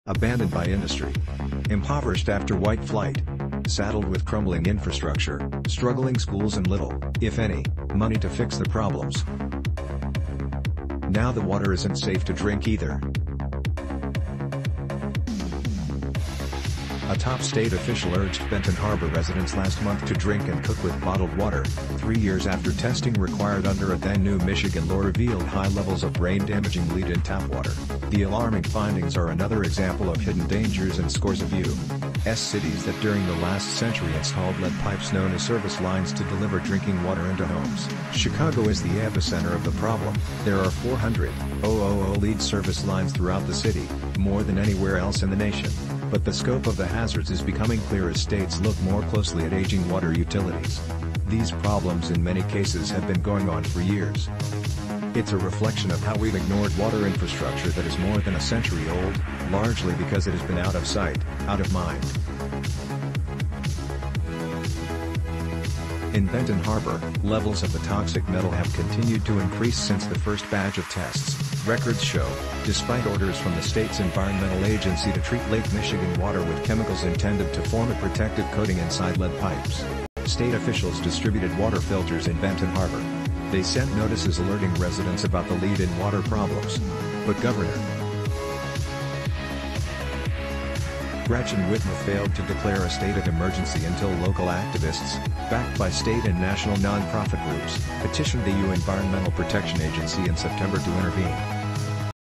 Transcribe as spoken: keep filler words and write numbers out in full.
Abandoned by industry. Impoverished after white flight. Saddled with crumbling infrastructure, struggling schools and little, if any, money to fix the problems. Now the water isn't safe to drink either. A top state official urged Benton Harbor residents last month to drink and cook with bottled water, three years after testing required under a then-new Michigan law revealed high levels of brain-damaging lead in tap water. The alarming findings are another example of hidden dangers in scores of U S cities that during the last century installed lead pipes known as service lines to deliver drinking water into homes. Chicago is the epicenter of the problem. There are four hundred thousand lead service lines throughout the city, more than anywhere else in the nation. But the scope of the hazards is becoming clear as states look more closely at aging water utilities. These problems in many cases have been going on for years. It's a reflection of how we've ignored water infrastructure that is more than a century old, largely because it has been out of sight, out of mind. In Benton Harbor, levels of the toxic metal have continued to increase since the first batch of tests. Records show, despite orders from the state's environmental agency to treat Lake Michigan water with chemicals intended to form a protective coating inside lead pipes, state officials distributed water filters in Benton Harbor. They sent notices alerting residents about the lead in water problems. But Governor Gretchen Whitmer failed to declare a state of emergency until local activists, backed by state and national nonprofit groups, petitioned the U N Environmental Protection Agency in September to intervene.